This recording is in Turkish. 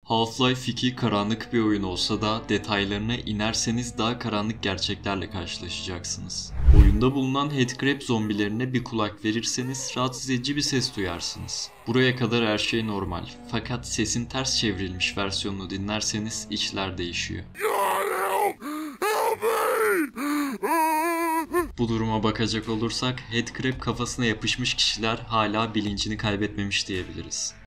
Half-Life 2 karanlık bir oyun olsa da detaylarına inerseniz daha karanlık gerçeklerle karşılaşacaksınız. Oyunda bulunan headcrab zombilerine bir kulak verirseniz rahatsız edici bir ses duyarsınız. Buraya kadar her şey normal. Fakat sesin ters çevrilmiş versiyonunu dinlerseniz işler değişiyor. Bu duruma bakacak olursak headcrab kafasına yapışmış kişiler hala bilincini kaybetmemiş diyebiliriz.